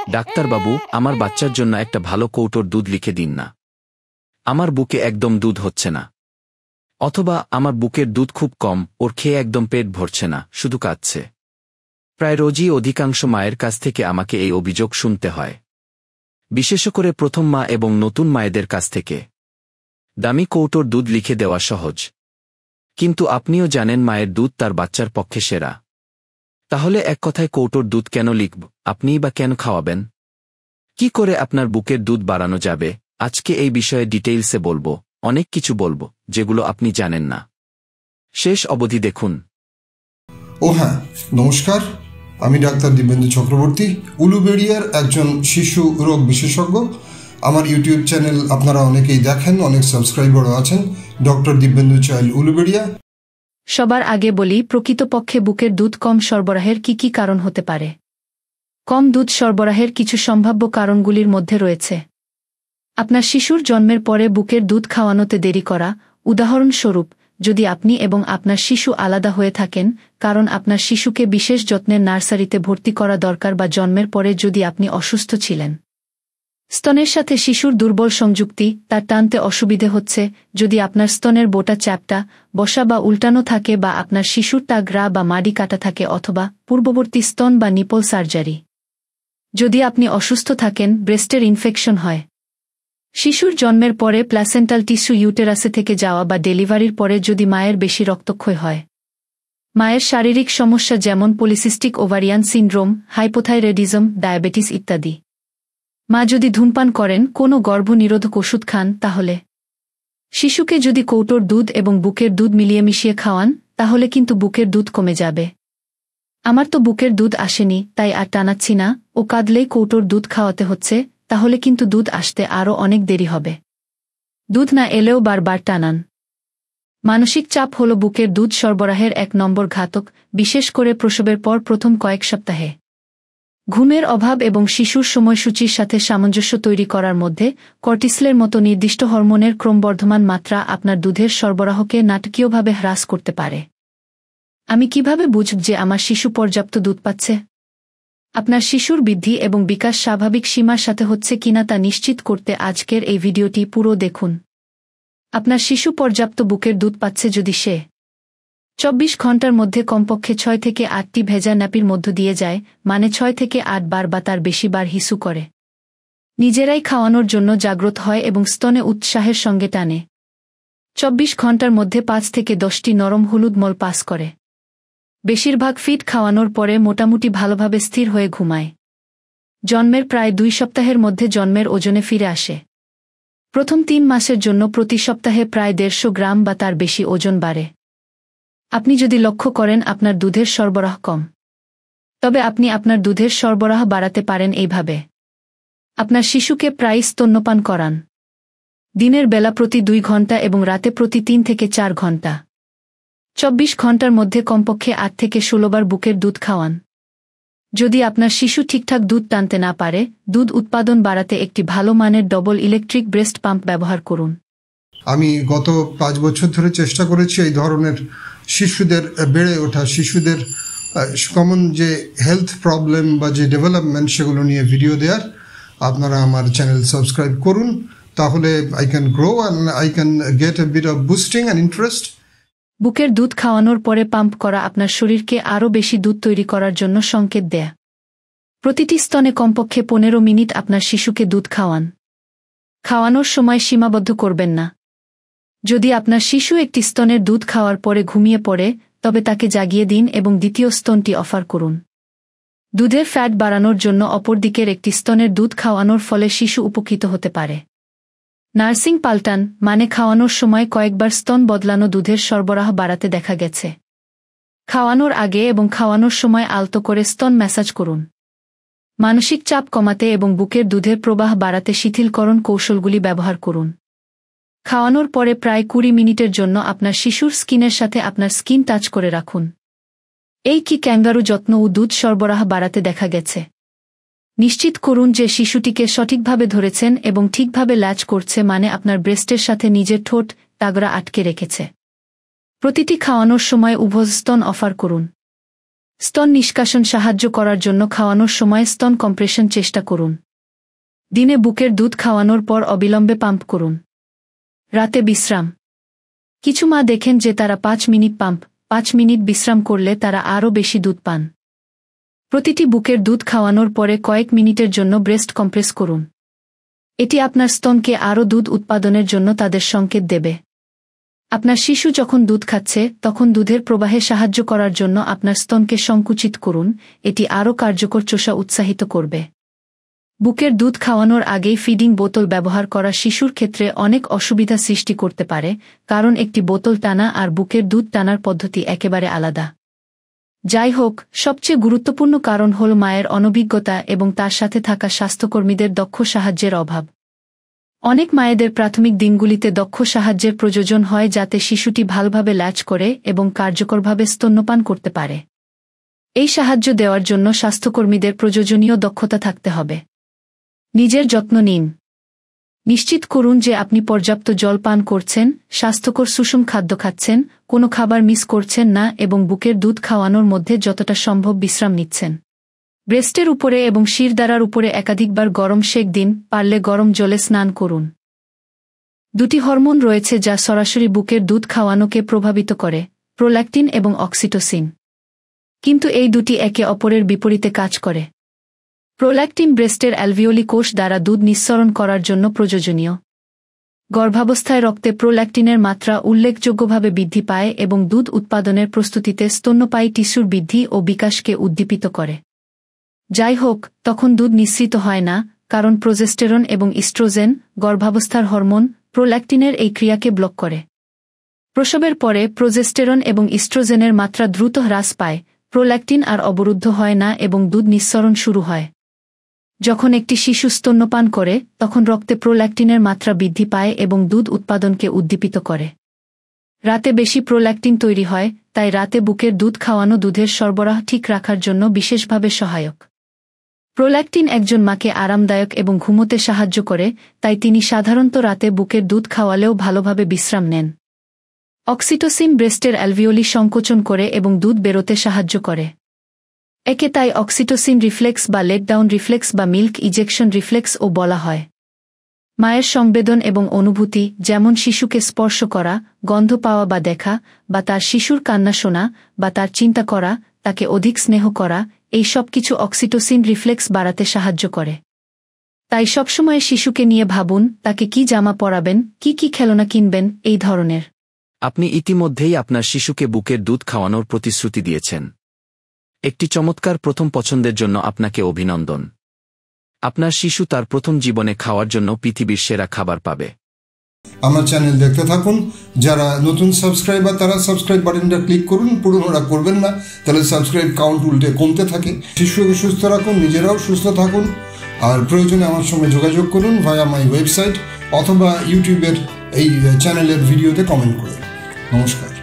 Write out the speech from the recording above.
ডাক্তারবাবু, আমার বাচ্চার জন্য একটা ভালো কৌটোর দুধ লিখে দিন না। আমার বুকে একদম দুধ হচ্ছে না। অথবা আমার বুকের দুধ খুব কম, ওর খেয়ে একদম পেট ভরছে না, শুধু কাঁদছে। প্রায় রোজই অধিকাংশ মায়ের কাছ থেকে আমাকে এই অভিযোগ শুনতে হয়, বিশেষ করে প্রথম মা এবং নতুন মায়েদের কাছ থেকে। দামি কৌটোর দুধ লিখে দেওয়া সহজ, কিন্তু আপনিও জানেন মায়ের দুধ তার বাচ্চার পক্ষে সেরা। তাহলে এক কথায় কৌটোর দুধ কেন লিখব? আপনিই বা কেন খাওয়াবেন? কি করে আপনার বুকের দুধ বাড়ানো যাবে? আজকে এই বিষয়ে ডিটেইলসে বলবো, অনেক কিছু বলবো যেগুলো আপনি জানেন না। শেষ অবধি দেখুন। ও হ্যাঁ, নমস্কার, আমি ডাক্তার দিব্যেন্দু চক্রবর্তী, উলুবেড়িয়ার একজন শিশু রোগ বিশেষজ্ঞ। আমার ইউটিউব চ্যানেল আপনারা অনেকেই দেখেন, অনেক সাবস্ক্রাইবারও আছেন, ডক্টর দিব্যেন্দু চাইল্ড, উলুবেড়িয়া। সবার আগে বলি, প্রকৃতপক্ষে বুকের দুধ কম সরবরাহের কি কি কারণ হতে পারে। কম দুধ সরবরাহের কিছু সম্ভাব্য কারণগুলির মধ্যে রয়েছে আপনার শিশুর জন্মের পরে বুকের দুধ খাওয়ানোতে দেরি করা। উদাহরণস্বরূপ, যদি আপনি এবং আপনার শিশু আলাদা হয়ে থাকেন, কারণ আপনার শিশুকে বিশেষ যত্নের নার্সারিতে ভর্তি করা দরকার, বা জন্মের পরে যদি আপনি অসুস্থ ছিলেন। স্তনের সাথে শিশুর দুর্বল সংযুক্তি, তার টানতে অসুবিধে হচ্ছে, যদি আপনার স্তনের বোটা চ্যাপ্টা, বসা বা উল্টানো থাকে, বা আপনার শিশুর টাগরা বা মাড়ি কাটা থাকে, অথবা পূর্ববর্তী স্তন বা নিপল সার্জারি। যদি আপনি অসুস্থ থাকেন, ব্রেস্টের ইনফেকশন হয়, শিশুর জন্মের পরে প্ল্যাসেন্টাল টিস্যু ইউটেরাসে থেকে যাওয়া, বা ডেলিভারির পরে যদি মায়ের বেশি রক্তক্ষয় হয়, মায়ের শারীরিক সমস্যা যেমন polycystic ovarian syndrome, hypothyroidism, diabetes ইত্যাদি। মা যদি ধূমপান করেন, কোনো গর্ভনিরোধক ওষুধ খান, তাহলে শিশুকে যদি কৌটোর দুধ এবং বুকের দুধ মিলিয়ে মিশিয়ে খাওয়ান, তাহলে কিন্তু বুকের দুধ কমে যাবে। আমার তো বুকের দুধ আসেনি, তাই আর টানাচ্ছি না, ও কাঁদলেই কৌটোর দুধ খাওয়াতে হচ্ছে, তাহলে কিন্তু দুধ আসতে আরও অনেক দেরি হবে। দুধ না এলেও বারবার টানান। মানসিক চাপ হল বুকের দুধ সরবরাহের 1 নম্বর ঘাতক, বিশেষ করে প্রসবের পর প্রথম কয়েক সপ্তাহে। ঘুমের অভাব এবং শিশুর সময়সূচির সাথে সামঞ্জস্য তৈরি করার মধ্যে কর্টিসলের মতো নির্দিষ্ট হরমোনের ক্রমবর্ধমান মাত্রা আপনার দুধের সরবরাহকে নাটকীয়ভাবে হ্রাস করতে পারে। আমি কিভাবে বুঝব যে আমার শিশু পর্যাপ্ত দুধ পাচ্ছে? আপনার শিশুর বৃদ্ধি এবং বিকাশ স্বাভাবিক সীমার সাথে হচ্ছে কিনা তা নিশ্চিত করতে আজকের এই ভিডিওটি পুরো দেখুন। আপনার শিশু পর্যাপ্ত বুকের দুধ পাচ্ছে যদি সে 24 ঘন্টার মধ্যে কমপক্ষে 6 থেকে 8টি ভেজা ন্যাপির মধ্য দিয়ে যায়, মানে 6 থেকে 8 বার বা তার বেশি বার হিসু করে, নিজেরাই খাওয়ানোর জন্য জাগ্রত হয় এবং স্তনে উৎসাহের সঙ্গে টানে, 24 ঘন্টার মধ্যে 5 থেকে 10টি নরম হলুদ মল পাস করে, বেশিরভাগ ফিড খাওয়ানোর পরে মোটামুটি ভালোভাবে স্থির হয়ে ঘুমায়, জন্মের প্রায় 2 সপ্তাহের মধ্যে জন্মের ওজনে ফিরে আসে, প্রথম 3 মাসের জন্য প্রতি সপ্তাহে প্রায় 150 গ্রাম বা তার বেশি ওজন বাড়ে। আপনি যদি লক্ষ্য করেন আপনার দুধের সরবরাহ কম, তবে আপনি আপনার দুধের সরবরাহ বাড়াতে পারেন এইভাবে। আপনার শিশুকে প্রায় স্তন্যপান করান, দিনের বেলা প্রতি 2 ঘন্টা এবং রাতে প্রতি 3 থেকে 4 ঘন্টা। 24 ঘন্টার মধ্যে কমপক্ষে 8 থেকে 16 বার বুকের দুধ খাওয়ান। যদি আপনার শিশু ঠিকঠাক দুধ টানতে না পারে, দুধ উৎপাদন বাড়াতে একটি ভালো মানের ডবল ইলেকট্রিক ব্রেস্ট পাম্প ব্যবহার করুন। আমি গত 5 বছর ধরে চেষ্টা করেছি এই ধরনের শিশুদের বেড়ে ওঠা শিশুদের কমন যে হেলথ প্রবলেম বা যে ডেভেলপমেন্ট, সেগুলো নিয়ে ভিডিও দেওয়ার। আপনারা আমার চ্যানেল সাবস্ক্রাইব করুন, তাহলে I can grow and I can get a bit of boosting and interest. বুকের দুধ খাওয়ানোর পরে পাম্প করা আপনার শরীরকে আরও বেশি দুধ তৈরি করার জন্য সংকেত দেয়। প্রতিটি স্তনে কমপক্ষে 15 মিনিট আপনার শিশুকে দুধ খাওয়ান। খাওয়ানোর সময় সীমাবদ্ধ করবেন না। যদি আপনার শিশু একটি স্তনের দুধ খাওয়ার পরে ঘুমিয়ে পড়ে, তবে তাকে জাগিয়ে দিন এবং দ্বিতীয় স্তনটি অফার করুন। দুধের ফ্যাট বাড়ানোর জন্য অপর দিকের একটি স্তনের দুধ খাওয়ানোর ফলে শিশু উপকৃত হতে পারে। নার্সিং পাল্টান, মানে খাওয়ানোর সময় কয়েকবার স্তন বদলানো দুধের সরবরাহ বাড়াতে দেখা গেছে। খাওয়ানোর আগে এবং খাওয়ানোর সময় আলতো করে স্তন ম্যাসাজ করুন। মানসিক চাপ কমাতে এবং বুকের দুধের প্রবাহ বাড়াতে শিথিলকরণ কৌশলগুলি ব্যবহার করুন। খাওয়ানোর পরে প্রায় 20 মিনিটের জন্য আপনার শিশুর স্কিনের সাথে আপনার স্কিন টাচ করে রাখুন। এই কি ক্যাঙ্গারু যত্ন ও দুধ সরবরাহ বাড়াতে দেখা গেছে। নিশ্চিত করুন যে শিশুটিকে সঠিকভাবে ধরেছেন এবং ঠিকভাবে ল্যাচ করছে, মানে আপনার ব্রেস্টের সাথে নিজের ঠোঁট তাগড়া আটকে রেখেছে। প্রতিটি খাওয়ানোর সময় উভয় স্তন অফার করুন। স্তন নিষ্কাশন সাহায্য করার জন্য খাওয়ানোর সময় স্তন কম্প্রেশন চেষ্টা করুন। দিনে বুকের দুধ খাওয়ানোর পর অবিলম্বে পাম্প করুন। রাতে বিশ্রাম। কিছু মা দেখেন যে তারা 5 মিনিট পাম্প, 5 মিনিট বিশ্রাম করলে তারা আরও বেশি দুধ পান। প্রতিটি বুকের দুধ খাওয়ানোর পরে কয়েক মিনিটের জন্য ব্রেস্ট কম্প্রেস করুন। এটি আপনার স্তনকে আরও দুধ উৎপাদনের জন্য তাদের সংকেত দেবে। আপনার শিশু যখন দুধ খাচ্ছে তখন দুধের প্রবাহে সাহায্য করার জন্য আপনার স্তনকে সংকুচিত করুন, এটি আরও কার্যকর চোষা উৎসাহিত করবে। বুকের দুধ খাওয়ানোর আগেই ফিডিং বোতল ব্যবহার করা শিশুর ক্ষেত্রে অনেক অসুবিধা সৃষ্টি করতে পারে, কারণ একটি বোতল টানা আর বুকের দুধ টানার পদ্ধতি একেবারে আলাদা। যাই হোক, সবচেয়ে গুরুত্বপূর্ণ কারণ হল মায়ের অনভিজ্ঞতা এবং তার সাথে থাকা স্বাস্থ্যকর্মীদের দক্ষ সাহায্যের অভাব। অনেক মায়েদের প্রাথমিক দিনগুলিতে দক্ষ সাহায্যের প্রয়োজন হয় যাতে শিশুটি ভালোভাবে ল্যাচ করে এবং কার্যকরভাবে স্তন্যপান করতে পারে। এই সাহায্য দেওয়ার জন্য স্বাস্থ্যকর্মীদের প্রয়োজনীয় দক্ষতা থাকতে হবে। নিজের যত্ন নিন। নিশ্চিত করুন যে আপনি পর্যাপ্ত জল পান করছেন, স্বাস্থ্যকর সুষম খাদ্য খাচ্ছেন, কোনো খাবার মিস করছেন না এবং বুকের দুধ খাওয়ানোর মধ্যে যতটা সম্ভব বিশ্রাম নিচ্ছেন। ব্রেস্টের উপরে এবং শিরদাঁড়ার উপরে একাধিকবার গরম সেক দিন, পারলে গরম জলে স্নান করুন। দুটি হরমোন রয়েছে যা সরাসরি বুকের দুধ খাওয়ানোকে প্রভাবিত করে, প্রোল্যাকটিন এবং অক্সিটোসিন। কিন্তু এই দুটি একে অপরের বিপরীতে কাজ করে। প্রোল্যাকটিন ব্রেস্টের অ্যালভিওলি কোষ দ্বারা দুধ নিঃসরণ করার জন্য প্রয়োজনীয়। গর্ভাবস্থায় রক্তে প্রোল্যাকটিনের মাত্রা উল্লেখযোগ্যভাবে বৃদ্ধি পায় এবং দুধ উৎপাদনের প্রস্তুতিতে স্তন্যপায়ী টিস্যুর বৃদ্ধি ও বিকাশকে উদ্দীপিত করে। যাই হোক, তখন দুধ নিঃসৃত হয় না, কারণ প্রোজেস্টেরন এবং ইস্ট্রোজেন, গর্ভাবস্থার হরমোন, প্রোল্যাকটিনের এই ক্রিয়াকে ব্লক করে। প্রসবের পরে প্রোজেস্টেরন এবং ইস্ট্রোজেনের মাত্রা দ্রুত হ্রাস পায়, প্রোল্যাকটিন আর অবরুদ্ধ হয় না এবং দুধ নিঃসরণ শুরু হয়। যখন একটি শিশু স্তন্যপান করে তখন রক্তে প্রোল্যাকটিনের মাত্রা বৃদ্ধি পায় এবং দুধ উৎপাদনকে উদ্দীপিত করে। রাতে বেশি প্রোল্যাকটিন তৈরি হয়, তাই রাতে বুকের দুধ খাওয়ানো দুধের সরবরাহ ঠিক রাখার জন্য বিশেষভাবে সহায়ক। প্রোল্যাকটিন একজন মাকে আরামদায়ক এবং ঘুমোতে সাহায্য করে, তাই তিনি সাধারণত রাতে বুকের দুধ খাওয়ালেও ভালোভাবে বিশ্রাম নেন। অক্সিটোসিন ব্রেস্টের অ্যালভিওলি সংকোচন করে এবং দুধ বেরোতে সাহায্য করে। একে তাই অক্সিটোসিন রিফ্লেক্স বা লেটডাউন রিফ্লেক্স বা মিল্ক ইজেকশন রিফ্লেক্সও বলা হয়। মায়ের সংবেদন এবং অনুভূতি, যেমন শিশুকে স্পর্শ করা, গন্ধ পাওয়া বা দেখা, বা তার শিশুর কান্না শোনা, বা তার চিন্তা করা, তাকে অধিক স্নেহ করা, এই সব কিছু অক্সিটোসিন রিফ্লেক্স বাড়াতে সাহায্য করে। তাই সবসময় শিশুকে নিয়ে ভাবুন, তাকে কি জামা পরাবেন, কি খেলনা কিনবেন, এই ধরনের। আপনি ইতিমধ্যেই আপনার শিশুকে বুকের দুধ খাওয়ানোর প্রতিশ্রুতি দিয়েছেন। একটি চমৎকার প্রথম পছন্দের জন্য আপনাকে অভিনন্দন। আপনার শিশু তার প্রথম জীবনে খাওয়ার জন্য পৃথিবীর সেরা খাবার পাবে। আমার চ্যানেল দেখতে থাকুন। যারা নতুন সাবস্ক্রাইবার তারা সাবস্ক্রাইব বাটনটা ক্লিক করুন, পুরনোরা করবেন না, তাহলে সাবস্ক্রাইব কাউন্ট উল্টে কমতে থাকে। শিশুকে সুস্থ রাখুন, নিজেরাও সুস্থ থাকুন, আর প্রয়োজনে আমার সঙ্গে যোগাযোগ করুন ভায়া মাই ওয়েবসাইট অথবা ইউটিউবের এই চ্যানেলের ভিডিওতে কমেন্ট করে। নমস্কার।